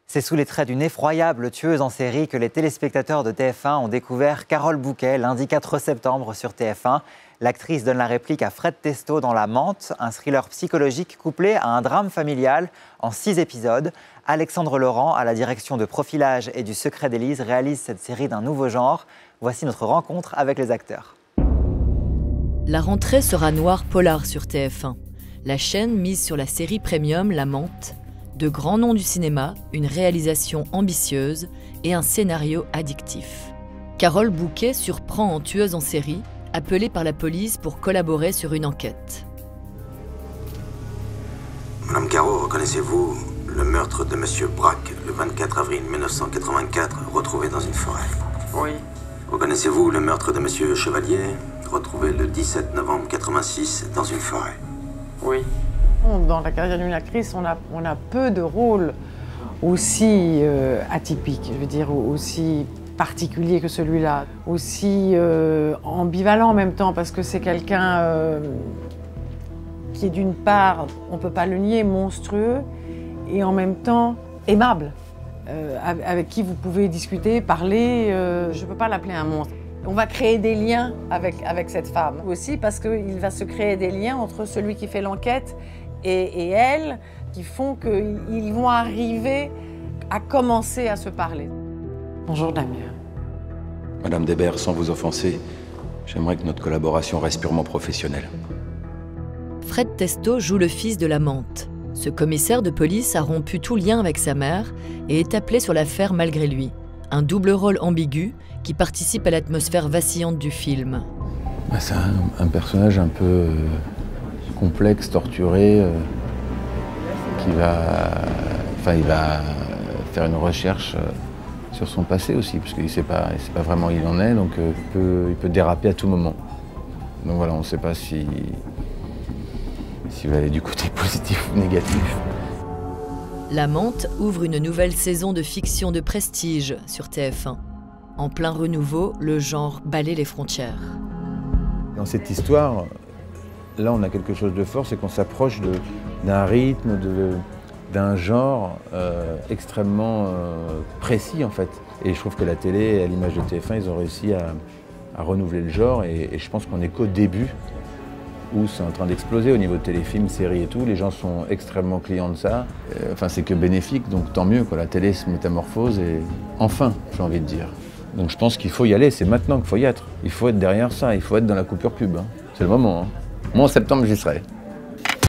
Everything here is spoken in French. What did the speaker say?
C'est sous les traits d'une effroyable tueuse en série que les téléspectateurs de TF1 ont découvert Carole Bouquet lundi 4 septembre sur TF1. L'actrice donne la réplique à Fred Testo dans La Menthe, un thriller psychologique couplé à un drame familial en 6 épisodes. Alexandre Laurent, à la direction de Profilage et du Secret d'Élise, réalise cette série d'un nouveau genre. Voici notre rencontre avec les acteurs. La rentrée sera noir polar sur TF1. La chaîne mise sur la série premium La Menthe. De grands noms du cinéma, une réalisation ambitieuse et un scénario addictif. Carole Bouquet surprend en tueuse en série, appelée par la police pour collaborer sur une enquête. Madame Caro, reconnaissez-vous le meurtre de Monsieur Braque le 24 avril 1984, retrouvé dans une forêt? Oui. Reconnaissez-vous le meurtre de Monsieur Chevalier, retrouvé le 17 novembre 86 dans une forêt? Oui. Dans la carrière d'une actrice, on a peu de rôles aussi atypiques, je veux dire, aussi particuliers que celui-là, aussi ambivalent en même temps, parce que c'est quelqu'un qui est d'une part, on ne peut pas le nier, monstrueux, et en même temps aimable, avec qui vous pouvez discuter, parler. Je ne peux pas l'appeler un monstre. On va créer des liens avec cette femme aussi, parce qu'il va se créer des liens entre celui qui fait l'enquête et elle, qui font qu'ils vont arriver à commencer à se parler. Bonjour Damien. Madame Debert, sans vous offenser, j'aimerais que notre collaboration reste purement professionnelle. Fred Testo joue le fils de La Menthe. Ce commissaire de police a rompu tout lien avec sa mère et est appelé sur l'affaire malgré lui. Un double rôle ambigu qui participe à l'atmosphère vacillante du film. C'est un personnage un peu complexe, torturé, il va faire une recherche sur son passé aussi, parce qu'il ne sait pas vraiment où il en est, donc il peut déraper à tout moment. Donc voilà, on ne sait pas s'il va aller du côté positif ou négatif. La Menthe ouvre une nouvelle saison de fiction de prestige sur TF1. En plein renouveau, le genre balaie les frontières. Dans cette histoire, là on a quelque chose de fort, c'est qu'on s'approche d'un rythme, d'un genre extrêmement précis en fait. Et je trouve que la télé, à l'image de TF1, ils ont réussi à renouveler le genre et je pense qu'on est qu'au début où c'est en train d'exploser au niveau de téléfilms, séries et tout. Les gens sont extrêmement clients de ça. C'est que bénéfique, donc tant mieux, quoi. La télé se métamorphose et enfin, j'ai envie de dire. Donc je pense qu'il faut y aller, c'est maintenant qu'il faut y être. Il faut être derrière ça, il faut être dans la coupure pub. Hein. C'est le moment. Hein. Moi en septembre, j'y serai.